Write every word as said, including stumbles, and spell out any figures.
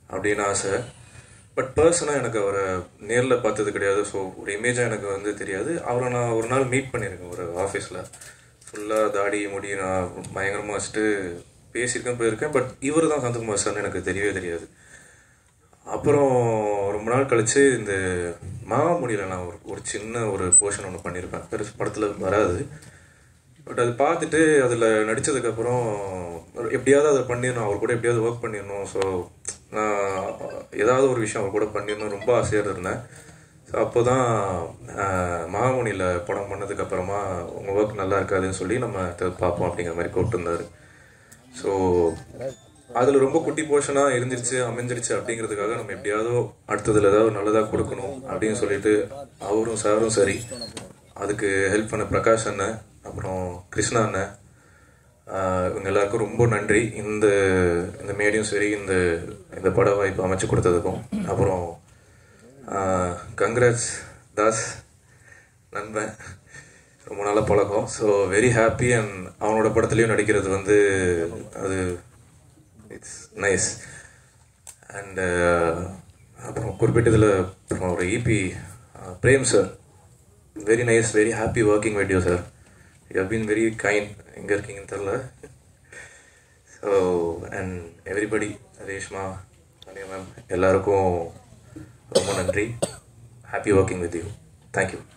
அப்படின்னு ஆசை. பட் பர்சனாக எனக்கு அவரை நேரில் பார்த்தது கிடையாது. ஸோ ஒரு இமேஜாக எனக்கு வந்து தெரியாது. அவரை நான் ஒரு நாள் மீட் பண்ணியிருக்கேன் ஒரு ஆஃபீஸில். ஃபுல்லாக தாடி முடி நான் பயங்கரமாக வச்சுட்டு பேசியிருக்கேன் போயிருக்கேன். பட் இவர் தான் சந்தகுமார் சார்னு எனக்கு தெரியவே தெரியாது. அப்புறம் ரொம்ப நாள் கழித்து இந்த மாமுடியில் நான் ஒரு ஒரு சின்ன ஒரு போர்ஷன் ஒன்று பண்ணியிருப்பேன். பெருசு படத்தில் வராது. பட் அது பார்த்துட்டு அதில் நடித்ததுக்கப்புறம் எப்படியாவது அதை பண்ணிடணும், அவர் கூட எப்படியாவது ஒர்க் பண்ணிடணும். ஸோ நான் ஏதாவது ஒரு விஷயம் அவர் கூட பண்ணிடணும் ரொம்ப ஆசையாக இருந்தேன். ஸோ அப்போ தான் மாமுனியில் படம் பண்ணதுக்கப்புறமா உங்கள் ஒர்க் நல்லா இருக்காதுன்னு சொல்லி நம்ம பார்ப்போம் அப்படிங்கிற மாதிரி கூப்பிட்டுருந்தார். ஸோ அதில் ரொம்ப குட்டி போர்ஷனாக இருந்துருச்சு அமைஞ்சிருச்சு அப்படிங்கிறதுக்காக நம்ம எப்படியாவது அடுத்ததில் ஏதாவது நல்லதாக கொடுக்கணும் அப்படின்னு சொல்லிட்டு அவரும் சாரும் சரி, அதுக்கு ஹெல்ப் பண்ண பிரகாஷ் அண்ணன், அப்புறம் கிருஷ்ணா அண்ணன், இவங்க எல்லாருக்கும் ரொம்ப நன்றி. இந்த இந்த மேடையும் சரி, இந்த இந்த பட வாய்ப்பு அமைச்சு கொடுத்ததுக்கும். அப்புறம் கங்க்ராட்ஸ் தாஸ் நண்பன், ரொம்ப நல்ல பழக்கம். So very happy. அண்ட் அவனோட படத்துலேயும் நடிக்கிறது வந்து அது இட்ஸ் நைஸ். அண்டு அப்புறம் குறிப்பிட்டதில் அப்புறம் ஒரு இபி Prem sir, very nice, very happy working with you sir. You have been very kind. எங்கே இருக்கீங்கன்னு தெரில. ஸோ அண்ட் எவ்ரிபடி, ரேஷ்மா, தனியா மேம், எல்லாருக்கும் ரொம்ப நன்றி. Happy working with you. Thank you.